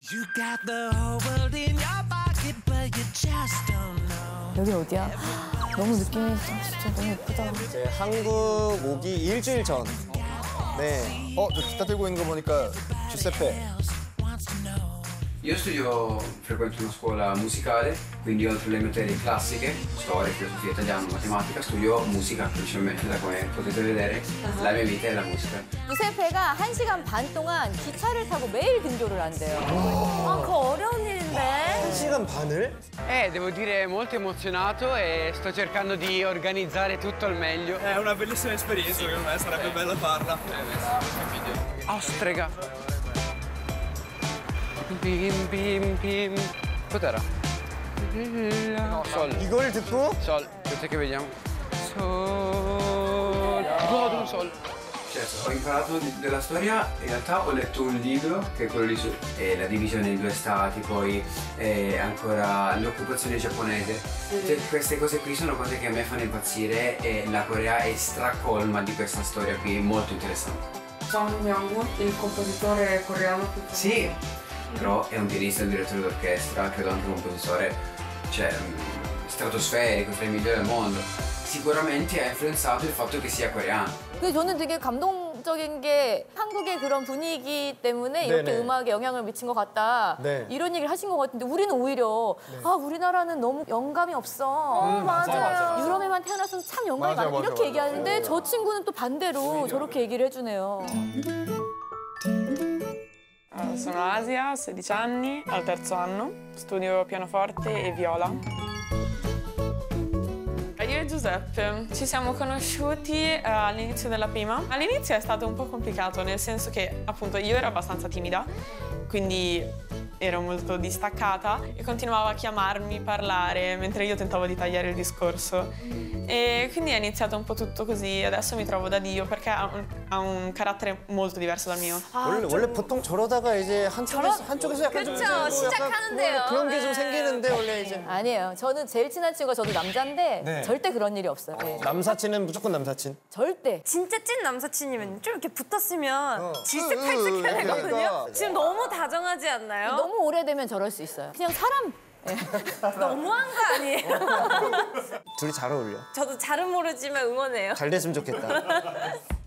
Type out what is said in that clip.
You got the whole world in your pocket, but you just don't know. 여기 어디야? 너무 느낌이 진짜 너무 예쁘다. 네, 한국 오기 일주일 전. 네. 저 기타 들고 있는 거 보니까 주세페. Io frequento una scuola musicale, quindi oltre alle materie classiche, storia, filosofia italiana, matematica, studio musica principalmente, da come potete vedere. La mia vita è la musica. 주세페가 1시간 반 동안 기차를 타고 매일 등교를 한대요. 아, 그거 어려운 일인데. 1시간 반을? Devo dire molto emozionato e sto cercando di organizzare tutto al meglio. È una bellissima esperienza, secondo me sarebbe bello farla. Ostrega. Bim bim bim. Cos'era? Sol. 이걸 듣고? Sol. Aspetta che vediamo. Sol. Godo un sol. Certo, ho imparato della storia, in realtà ho letto un libro che è quello lì su la divisione in due stati, poi ancora l'occupazione giapponese. Cioè, queste cose qui sono cose che a me fanno impazzire e la Corea è stracolma di questa storia qui, molto interessante. Song Myung-woo, il compositore coreano più famoso. Sì, però è un pianista e un direttore d'orchestra, credo anche un compositore, cioè, stratosferico, tra i migliori del mondo. Sicuramente ha influenzato il fatto che sia coreano. 근데 저는 되게 감동적인 게 한국의 그런 분위기 때문에 이렇게 네네. 음악에 영향을 미친 것 같다. 네. 이런 얘기를 하신 것 같은데 우리는 오히려 아 우리나라는 너무 영감이 없어. 맞아요. 유럽에만 태어나서 참 영감이 맞아, 많아. 맞아, 이렇게 맞아. 얘기하는데 저 친구는 또 반대로 저렇게 얘기를 해주네요. Sono Asia, ho 16 anni, al terzo anno, studio pianoforte e viola. Io e Giuseppe ci siamo conosciuti all'inizio della prima. All'inizio è stato un po' complicato, nel senso che appunto io ero abbastanza timida, quindi ero molto distaccata e continuava a chiamarmi, parlare, mentre io tentavo di tagliare il discorso. E quindi è iniziato un po' tutto così. Adesso mi trovo da Dio perché ha un carattere molto diverso dal mio. 원래 보통 저러다가 이제 한쪽에서 약간 좀 그쵸, 약간 시작하는데요. 그런 게 좀 네. 생기는데 원래 이제 아니에요. 저는 제일 친한 친구가 저도 남자인데 네. 절대 그런 일이 없어요. 네. 남사친은 무조건 남사친. 절대. 진짜 찐 남사친이면 좀 이렇게 붙었으면 질색팔색 해야 이렇게 되거든요. 하니까. 지금 너무 다정하지 않나요? 너무 오래되면 저럴 수 있어요. 그냥 사람. 너무한 거 아니에요? 둘이 잘 어울려. 저도 잘은 모르지만 응원해요. 잘 됐으면 좋겠다.